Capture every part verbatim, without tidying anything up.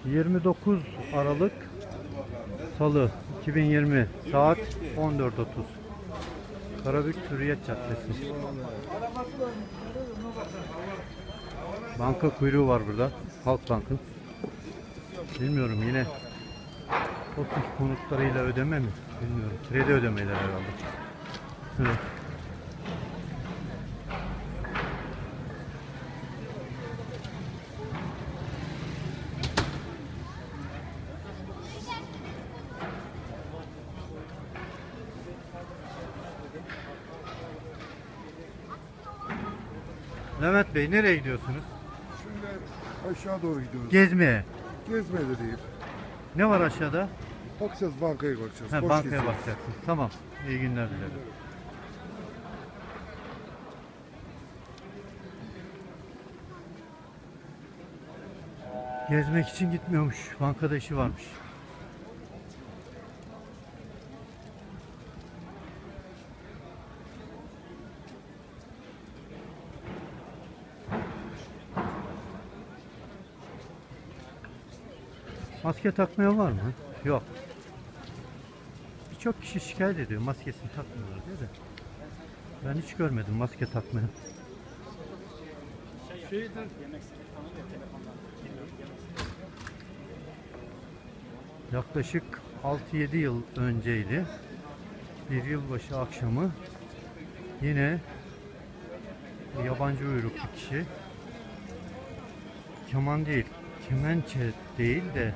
yirmi dokuz Aralık Salı iki bin yirmi saat on dört otuz. Karabük Hürriyet Caddesi. Banka kuyruğu var burada. Halk Bank'ın. Bilmiyorum, yine ofis konutlarıyla ödeme mi? Bilmiyorum. Kredi ödemeleri herhalde. Evet. Levent Bey, nereye gidiyorsunuz? Şimdi aşağı doğru gidiyoruz. Gezmeye. Gezmeye de değil. Ne var aşağıda? Bakacağız, bankaya bakacağız. Ha, Boş bankaya gezeceğiz. bakacaksınız. Tamam. İyi günler dilerim. Gezmek için gitmiyormuş. Bankada işi varmış. Maske takmayan var mı? Yok. Birçok kişi şikayet ediyor maskesini takmıyorlar diye de. Ben hiç görmedim maske takmayan. Yaklaşık altı yedi yıl önceydi. Bir yılbaşı akşamı yine yabancı uyruklu kişi, keman değil, kemençe değil de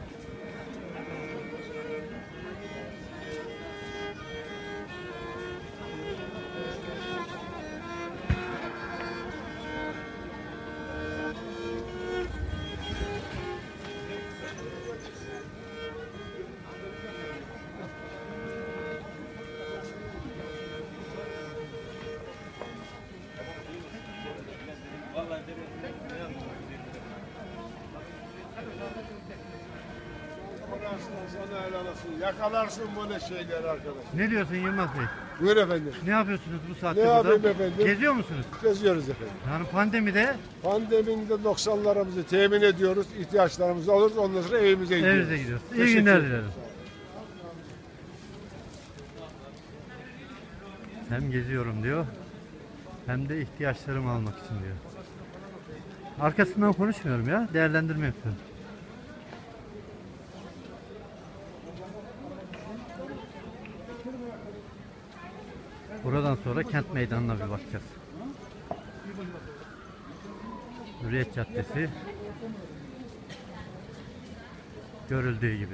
Sana helal olsun. Yakalarsın böyle şeyler arkadaş. ne diyorsun Yılmaz Bey? Buyur efendim. Ne yapıyorsunuz bu saatte Ne burada? yapayım efendim? Geziyor musunuz? Geziyoruz efendim. Yani pandemide Pandemide noksanlarımızı temin ediyoruz. İhtiyaçlarımızı alırız. Ondan sonra evimize gidiyoruz. evinize gidiyoruz. İyi Teşekkür günler ederim. dilerim. Hem geziyorum diyor, hem de ihtiyaçlarımı almak için diyor. Arkasından konuşmuyorum ya, değerlendirme yapıyorum. Buradan sonra kent meydanına bir bakacağız. Hürriyet Caddesi görüldüğü gibi.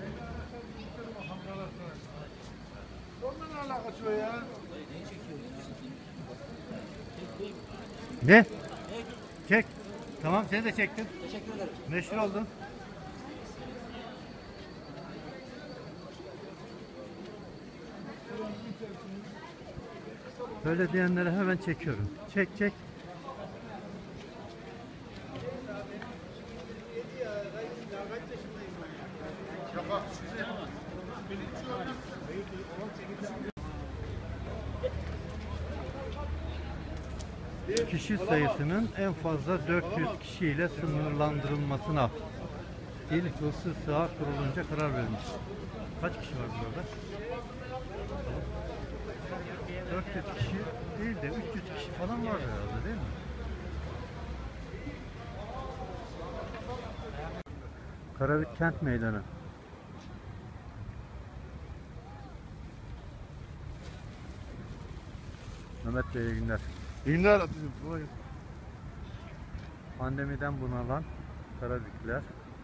Ne? Çek. Tamam, seni de çektim. Teşekkür ederim. Meşhur oldun. Böyle diyenlere hemen çekiyorum. Çek çek. Kişi sayısının en fazla dört yüz kişiyle sınırlandırılmasına İl Hıfzı Sıha kurulunca karar verilmiş. Kaç kişi var burada? dört yüz kişi değil de üç yüz kişi falan var herhalde, değil mi? Karabük Kent Meydanı. Mehmet Bey, iyi günler. İyi günler. Pandemiden bunalan Karabükler.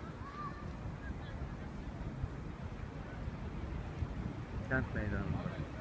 Kent Meydanı.